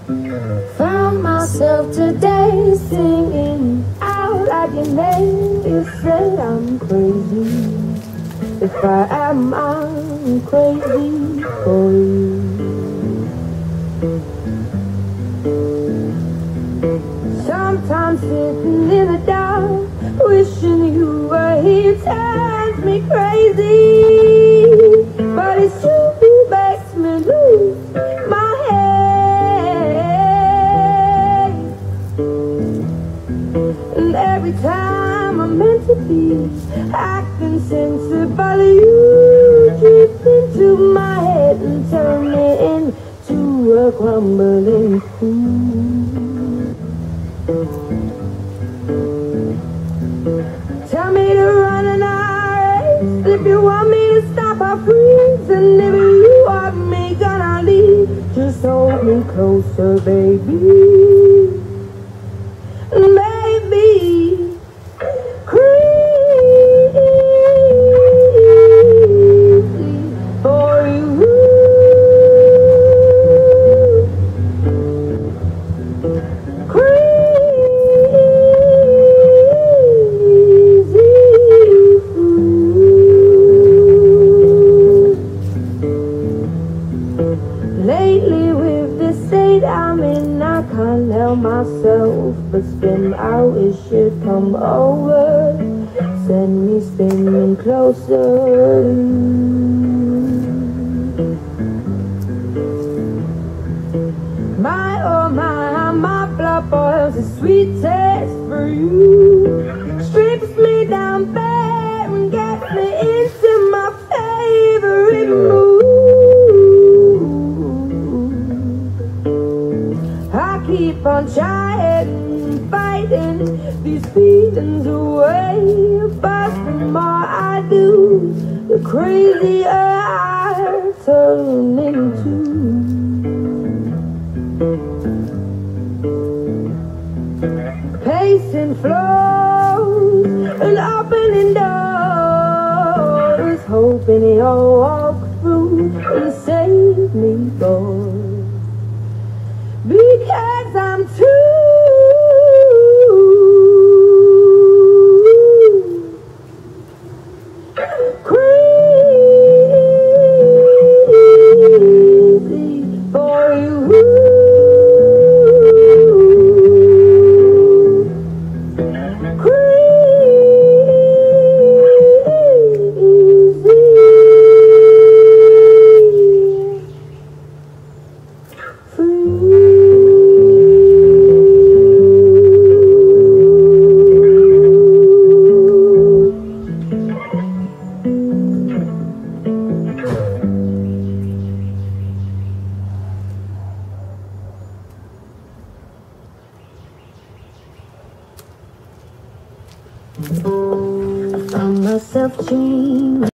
Found myself today singing out like your name. You said I'm crazy. If I am, I'm crazy for you. Sometimes sitting in the dark, wishing you were here, turns me crazy. But it's you who makes me lose my head. And every time I'm meant to be, I can sense it, but you drift into my head and turn it into a crumbling pool. Tell me to run and I race. If you want me to stop, I'll freeze. And if you want me, gonna leave. Just hold me closer, baby. Maybe crazy for you. Lately with the state I'm in, I can't help myself but spin. I wish you'd come over, send me spinning closer. My oh my blood boils a sweet taste for you. Strips me down bare and gets me into my favorite mood. I keep on trying, fighting these feelings away, but the more I do, the crazier I turn into. Pacing floors and opening doors, hoping you'll walk through and save me, boy. Because I'm too crazy for you. I found myself dreaming.